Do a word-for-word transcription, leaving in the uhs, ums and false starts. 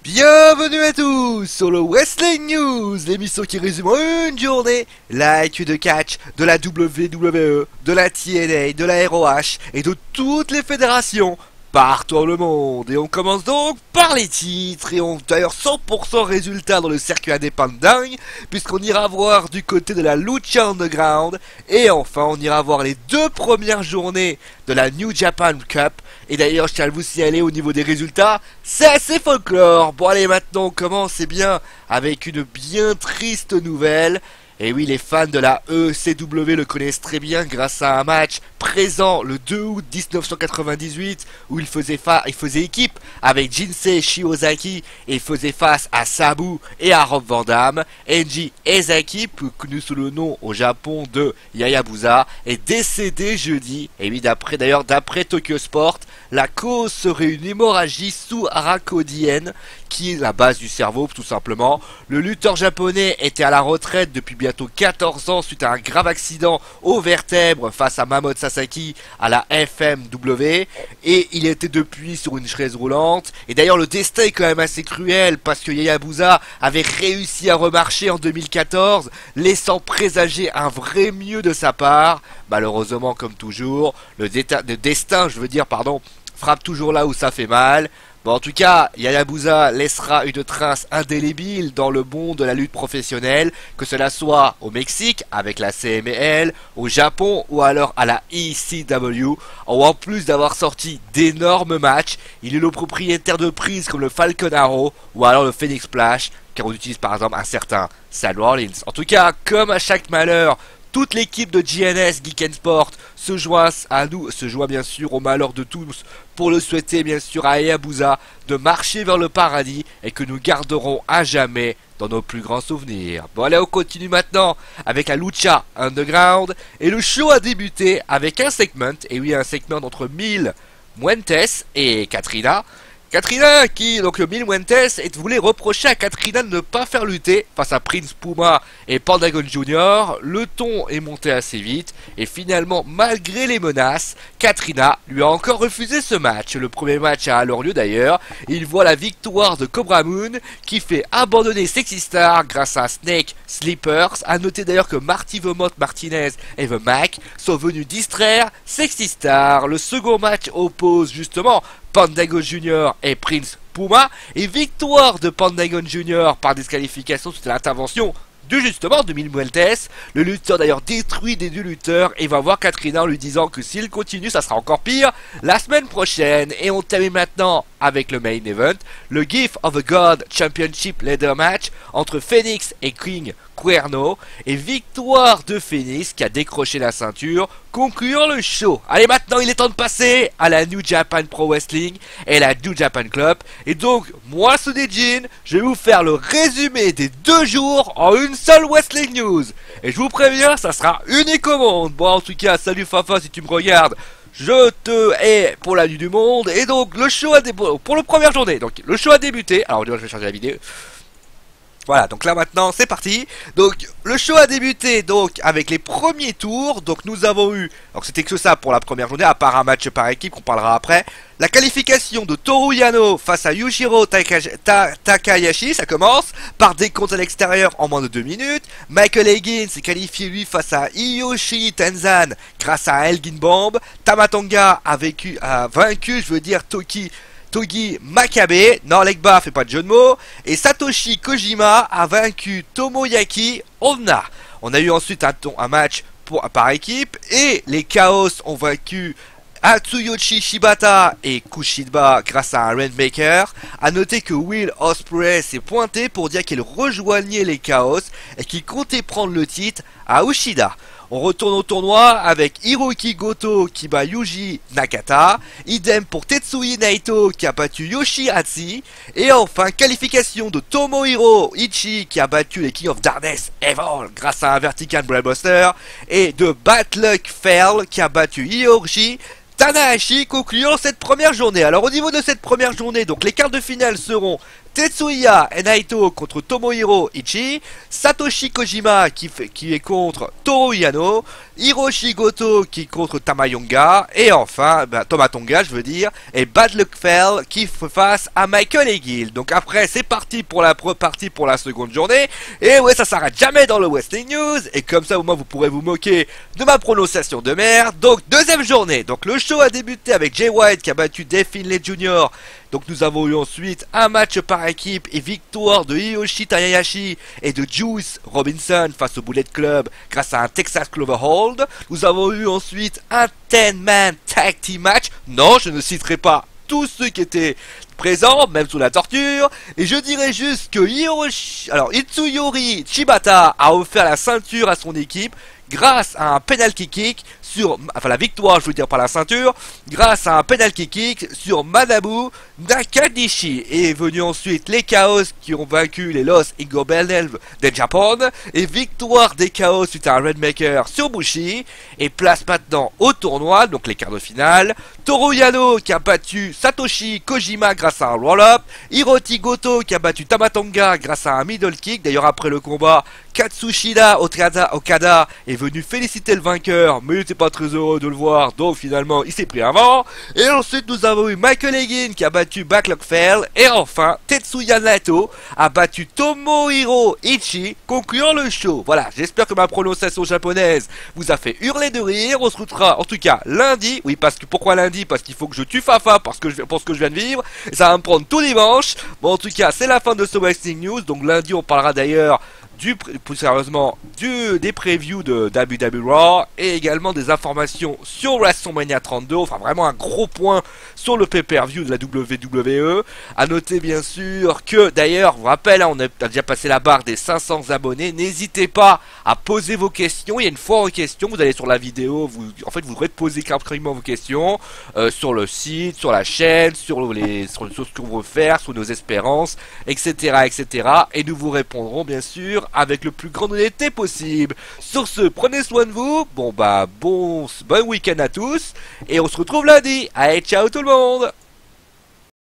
Bienvenue à tous sur le Wrestling News, l'émission qui résume en une journée l'actu de catch de la W W E, de la T N A, de la R O H et de toutes les fédérations partout dans le monde. Et on commence donc par les titres et on d'ailleurs cent pour cent résultat dans le circuit indépendant puisqu'on ira voir du côté de la Lucha Underground et enfin on ira voir les deux premières journées de la New Japan Cup. Et d'ailleurs je tiens à vous signaler au niveau des résultats, c'est assez folklore. Bon allez, maintenant on commence et bien avec une bien triste nouvelle. Et oui, les fans de la E C W le connaissent très bien grâce à un match présent le deux août mille neuf cent quatre-vingt-dix-huit où il faisait, fa il faisait équipe avec Jinsei Shiozaki et faisait face à Sabu et à Rob Van Dam. Enji Ezaki, plus connu sous le nom au Japon de Hayabusa, est décédé jeudi. Et oui, d'après d'ailleurs d'après Tokyo Sport, la cause serait une hémorragie sous-arachnoïdienne qui est la base du cerveau tout simplement. Le lutteur japonais était à la retraite depuis bientôt quatorze ans suite à un grave accident aux vertèbres face à Mamoto Sasaki à la F M W et il était depuis sur une chaise roulante. Et d'ailleurs le destin est quand même assez cruel parce que Hayabusa avait réussi à remarcher en deux mille quatorze, laissant présager un vrai mieux de sa part. Malheureusement, comme toujours, le, le destin, je veux dire, pardon, frappe toujours là où ça fait mal. Bon, en tout cas, Hayabusa laissera une trace indélébile dans le monde de la lutte professionnelle, que cela soit au Mexique avec la C M L, au Japon ou alors à la E C W, où en plus d'avoir sorti d'énormes matchs, il est le propriétaire de prises comme le Falcon Arrow ou alors le Phoenix Splash, car on utilise par exemple un certain Sal Rollins. En tout cas, comme à chaque malheur, toute l'équipe de G N S Geek and Sport se joint à nous, se joint bien sûr au malheur de tous pour le souhaiter bien sûr à Hayabusa de marcher vers le paradis et que nous garderons à jamais dans nos plus grands souvenirs. Bon allez, on continue maintenant avec la Lucha Underground et le show a débuté avec un segment, et oui un segment entre Mil Muertes et Katrina. Katrina qui, donc le Mil Muertes, voulait reprocher à Katrina de ne pas faire lutter face à Prince Puma et Pentagon Junior. Le ton est monté assez vite et finalement, malgré les menaces, Katrina lui a encore refusé ce match. Le premier match a alors lieu d'ailleurs. Il voit la victoire de Cobra Moon qui fait abandonner Sexy Star grâce à Snake Slippers. A noter d'ailleurs que Marty Vermont Martinez et The Mac sont venus distraire Sexy Star. Le second match oppose justement Pentagon Junior et Prince Puma, et victoire de Pentagon Junior par disqualification suite à l'intervention de justement de Mil Muertes. Le lutteur d'ailleurs détruit des deux lutteurs et va voir Katrina en lui disant que s'il continue ça sera encore pire la semaine prochaine. Et on termine maintenant avec le main event, le Gift of a God Championship Leather Match entre Phoenix et King Cuerno, et victoire de Phoenix qui a décroché la ceinture, concluant le show. Allez, maintenant il est temps de passer à la New Japan Pro Wrestling et la New Japan Club. Et donc, moi Sudejin, je vais vous faire le résumé des deux jours en une seule Wrestling News. Et je vous préviens, ça sera unique au monde. Bon, en tout cas, salut Fafa si tu me regardes. Je te hais pour la nuit du monde. Et donc le show a débuté pour la première journée. Donc le show a débuté. Alors je vais changer la vidéo. Voilà, donc là maintenant c'est parti. Donc le show a débuté donc avec les premiers tours. Donc nous avons eu, donc c'était que ça pour la première journée, à part un match par équipe qu'on parlera après. La qualification de Toru Yano face à Yujiro Taka- Ta- Takahashi, ça commence par des comptes à l'extérieur en moins de deux minutes. Michael Higgins s'est qualifié lui face à Hiyoshi Tenzan grâce à Elgin Bomb. Tamatonga a, vécu, a vaincu, je veux dire Toki Togi Makabe, non Legba fait pas de jeu de mots, et Satoshi Kojima a vaincu Tomoyaki Onna. On a eu ensuite un, un match pour, par équipe, et les Chaos ont vaincu Atsuyoshi Shibata et Kushida grâce à un Rainmaker. A noter que Will Ospreay s'est pointé pour dire qu'il rejoignait les Chaos et qu'il comptait prendre le titre à Ushida. On retourne au tournoi avec Hiroki Goto qui bat Yuji Nakata, idem pour Tetsuya Naito qui a battu Yoshihashi, et enfin qualification de Tomohiro Ishii qui a battu les King of Darkness Evil grâce à un Vertical Brainbuster, et de Bad Luck Fale qui a battu Hiroshi Tanahashi, concluant cette première journée. Alors au niveau de cette première journée, donc les quarts de finale seront Tetsuya Naito contre Tomohiro Ishii, Satoshi Kojima qui, fait, qui est contre Toru Yano, Hiroshi Goto qui est contre Tamayonga, et enfin, ben, Tomatonga je veux dire, et Bad Luck Fell qui fait face à Michael Egil. Donc après c'est parti pour la partie pour la seconde journée, et ouais ça s'arrête jamais dans le Wrestling News, et comme ça au moins vous pourrez vous moquer de ma prononciation de merde. Donc deuxième journée, donc le show a débuté avec Jay White qui a battu Dave Finlay junior Donc nous avons eu ensuite un match par équipe et victoire de Hiroshi Tanahashi et de Juice Robinson face au Bullet Club grâce à un Texas Clover Hold. Nous avons eu ensuite un ten man tag team match. Non, je ne citerai pas tous ceux qui étaient présents, même sous la torture. Et je dirais juste que Hiroshi, alors Itsuyori Shibata a offert la ceinture à son équipe grâce à un penalty kick sur, enfin la victoire je veux dire par la ceinture, grâce à un penalty kick sur Manabu Nakanishi. Et est venu ensuite les Chaos qui ont vaincu les Los Ingobernables de Japon, et victoire des Chaos suite à un Redmaker sur Bushi. Et place maintenant au tournoi, donc les quarts de finale, Toru Yano qui a battu Satoshi Kojima grâce à un roll-up, Hiroti Goto qui a battu Tamatonga grâce à un middle kick. D'ailleurs après le combat, Katsushida Okada, Okada est venu féliciter le vainqueur, mais il n'était pas très heureux de le voir, donc finalement il s'est pris un vent. Et ensuite nous avons eu Michael Egin qui a battu Backlog Fell, et enfin Tetsuya Naito a battu Tomohiro Ishii, concluant le show. Voilà, j'espère que ma prononciation japonaise vous a fait hurler de rire. On se retrouvera en tout cas lundi. Oui, parce que pourquoi lundi? Parce qu'il faut que je tue Fafa parce que je, pour ce que je viens de vivre, et ça va me prendre tout dimanche. Bon, en tout cas c'est la fin de ce Wrestling News, donc lundi on parlera d'ailleurs du, plus sérieusement, du, des previews de W W E Raw, et également des informations sur WrestleMania trente-deux, enfin vraiment un gros point sur le pay-per-view de la W W E. À noter bien sûr que, d'ailleurs, je vous rappelle, hein, on a déjà passé la barre des cinq cents abonnés, n'hésitez pas à poser vos questions. Il y a une foire aux questions, vous allez sur la vidéo, vous, en fait vous devrez poser carrément vos questions euh, sur le site, sur la chaîne, sur, les, sur, sur ce qu'on veut faire, sur nos espérances, etc, etc, et nous vous répondrons bien sûr avec le plus grand honnêteté possible. Sur ce, prenez soin de vous. Bon bah bon, bon week-end à tous, et on se retrouve lundi. Allez, ciao tout le monde.